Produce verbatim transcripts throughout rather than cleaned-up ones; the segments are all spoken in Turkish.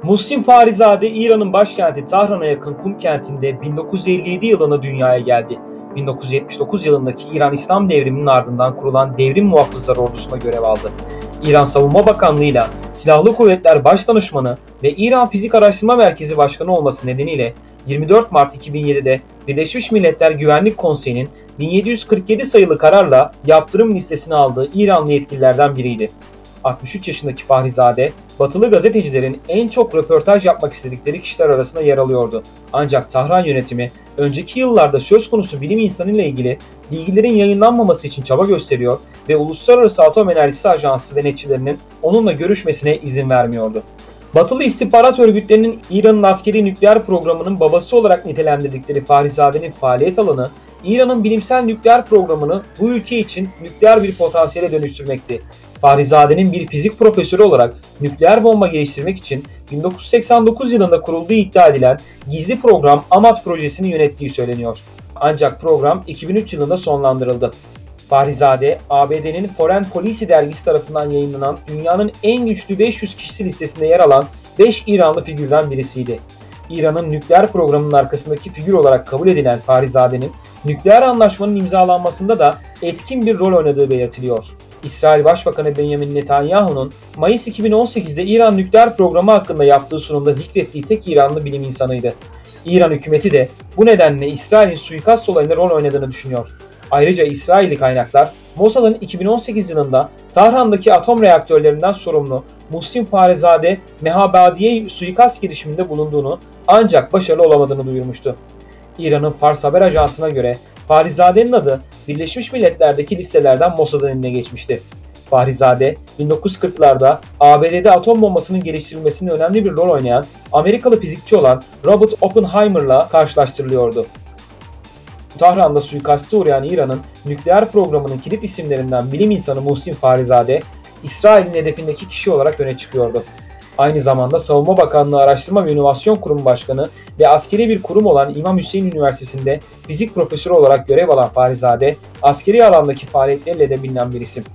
Muhsin Farizade, İran'ın başkenti Tahran'a yakın Kum kentinde bin dokuz yüz elli yedi yılında dünyaya geldi. bin dokuz yüz yetmiş dokuz yılındaki İran İslam Devrimi'nin ardından kurulan Devrim Muhafızları Ordusu'na görev aldı. İran Savunma Bakanlığı'yla Silahlı Kuvvetler Başdanışmanı ve İran Fizik Araştırma Merkezi Başkanı olması nedeniyle yirmi dört Mart iki bin yedi'de Birleşmiş Milletler Güvenlik Konseyi'nin bin yedi yüz kırk yedi sayılı kararla yaptırım listesine aldığı İranlı yetkililerden biriydi. altmış üç yaşındaki Farizade, batılı gazetecilerin en çok röportaj yapmak istedikleri kişiler arasında yer alıyordu. Ancak Tahran yönetimi, önceki yıllarda söz konusu bilim insanıyla ilgili bilgilerin yayınlanmaması için çaba gösteriyor ve Uluslararası Atom Enerjisi Ajansı denetçilerinin onunla görüşmesine izin vermiyordu. Batılı istihbarat örgütlerinin İran'ın askeri nükleer programının babası olarak nitelendirdikleri Farizade'nin faaliyet alanı, İran'ın bilimsel nükleer programını bu ülke için nükleer bir potansiyele dönüştürmekti. Farizade'nin bir fizik profesörü olarak nükleer bomba geliştirmek için bin dokuz yüz seksen dokuz yılında kurulduğu iddia edilen gizli program AMAT projesini yönettiği söyleniyor. Ancak program iki bin üç yılında sonlandırıldı. Farizade, A B D'nin Foreign Policy dergisi tarafından yayınlanan dünyanın en güçlü beş yüz kişisi listesinde yer alan beş İranlı figürden birisiydi. İran'ın nükleer programının arkasındaki figür olarak kabul edilen Farizade'nin nükleer anlaşmanın imzalanmasında da etkin bir rol oynadığı belirtiliyor. İsrail Başbakanı Benjamin Netanyahu'nun Mayıs iki bin on sekiz'de İran nükleer programı hakkında yaptığı sunumda zikrettiği tek İranlı bilim insanıydı. İran hükümeti de bu nedenle İsrail'in suikast olayında rol oynadığını düşünüyor. Ayrıca İsrailli kaynaklar, Mossad'ın iki bin on sekiz yılında Tahran'daki atom reaktörlerinden sorumlu Muhsin Farizade Mehabadiye suikast girişiminde bulunduğunu ancak başarılı olamadığını duyurmuştu. İran'ın Fars haber ajansına göre Farizade'nin adı Birleşmiş Milletler'deki listelerden Mossad'ın eline geçmişti. Farizade, bin dokuz yüz kırk'larda A B D'de atom bombasının geliştirilmesinde önemli bir rol oynayan Amerikalı fizikçi olan Robert Oppenheimer'la karşılaştırılıyordu. Tahran'da suikaste uğrayan İran'ın nükleer programının kilit isimlerinden bilim insanı Muhsin Farizade, İsrail'in hedefindeki kişi olarak öne çıkıyordu. Aynı zamanda Savunma Bakanlığı Araştırma ve İnovasyon Kurumu Başkanı ve askeri bir kurum olan İmam Hüseyin Üniversitesi'nde fizik profesörü olarak görev alan Farizade, askeri alandaki faaliyetleriyle de bilinen bir isim.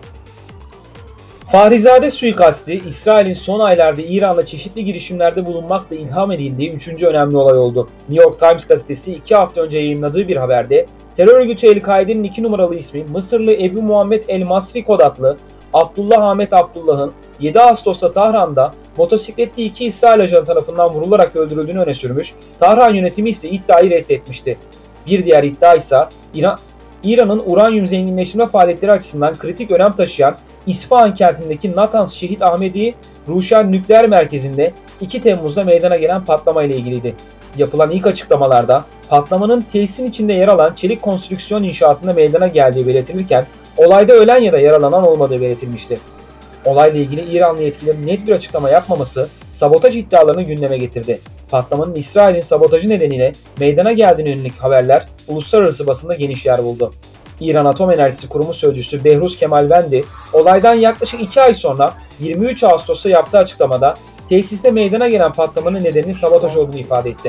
Farizade suikasti, İsrail'in son aylarda İran'la çeşitli girişimlerde bulunmakla ilham edildiği üçüncü önemli olay oldu. New York Times gazetesi iki hafta önce yayınladığı bir haberde, terör örgütü El-Kaide'nin iki numaralı ismi Mısırlı Ebu Muhammed El-Masri Kod adlı Abdullah Ahmet Abdullah'ın yedi Ağustos'ta Tahran'da motosikletli iki İsrail ajanı tarafından vurularak öldürüldüğünü öne sürmüş, Tahran yönetimi ise iddiayı reddetmişti. Bir diğer iddia ise İran, İran'ın uranyum zenginleştirme faaliyetleri açısından kritik önem taşıyan İsfahan kentindeki Natanz Şehit Ahmedi Ruşen Nükleer Merkezi'nde iki Temmuz'da meydana gelen patlama ile ilgiliydi. Yapılan ilk açıklamalarda patlamanın tesisin içinde yer alan çelik konstrüksiyon inşaatında meydana geldiği belirtilirken olayda ölen ya da yaralanan olmadığı belirtilmişti. Olayla ilgili İranlı yetkililerin net bir açıklama yapmaması sabotaj iddialarını gündeme getirdi. Patlamanın İsrail'in sabotajı nedeniyle meydana geldiğine yönelik haberler uluslararası basında geniş yer buldu. İran Atom Enerjisi Kurumu Sözcüsü Behruz Kemalvendi, olaydan yaklaşık iki ay sonra yirmi üç Ağustos'ta yaptığı açıklamada tesiste meydana gelen patlamanın nedeninin sabotaj olduğunu ifade etti.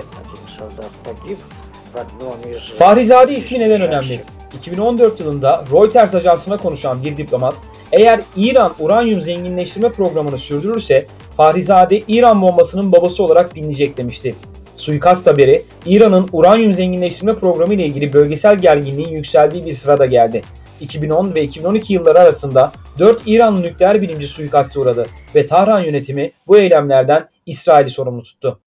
Farizade ismi neden önemli? iki bin on dört yılında Reuters ajansına konuşan bir diplomat, eğer İran uranyum zenginleştirme programını sürdürürse Farizade İran bombasının babası olarak bilinecek demişti. Suikast haberi İran'ın uranyum zenginleştirme programı ile ilgili bölgesel gerginliğin yükseldiği bir sırada geldi. iki bin on ve iki bin on iki yılları arasında dört İranlı nükleer bilimci suikaste uğradı ve Tahran yönetimi bu eylemlerden İsrail'i sorumlu tuttu.